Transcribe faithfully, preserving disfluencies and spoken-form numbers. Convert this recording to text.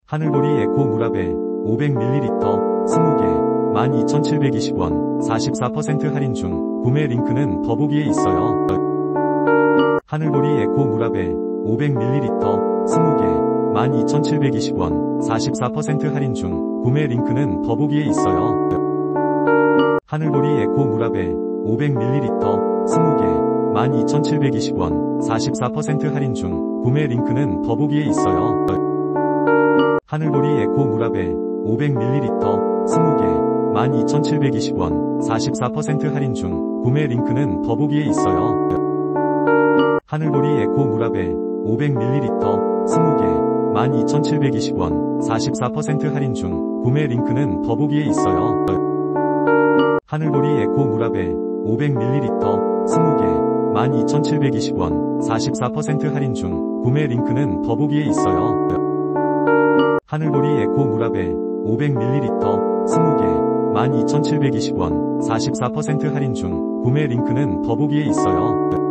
하늘보리 에코 무라벨 오백 밀리리터 이십 개 만 이천칠백이십 원 사십사 퍼센트 할인 중. 구매 링크는 더보기에 있어요. 하늘보리 에코 무라벨 오백 밀리리터 이십 개 만 이천칠백이십 원 사십사 퍼센트 할인 중. 구매 링크는 더보기에 있어요. 하늘보리 에코 무라벨 오백 밀리리터 이십 개 만 이천칠백이십 원 사십사 퍼센트 할인 중. 구매 링크는 더보기에 있어요. 하늘보리 에코 무라벨 오백 밀리리터 이십 개 만 이천칠백이십 원 사십사 퍼센트 할인 중. 구매 링크는 더보기에 있어요. 하늘보리 에코 무라벨 오백 밀리리터 이십 개 만 이천칠백이십 원 사십사 퍼센트 할인 중. 구매 링크는 더보기에 있어요. 하늘보리 에코 무라벨 오백 밀리리터 이십 개 만 이천칠백이십 원 사십사 퍼센트 할인 중. 구매 링크는 더보기에 있어요. 하늘보리 에코 무라벨 오백 밀리리터 이십 개 만 이천칠백이십 원 사십사 퍼센트 할인 중. 구매 링크는 더보기에 있어요.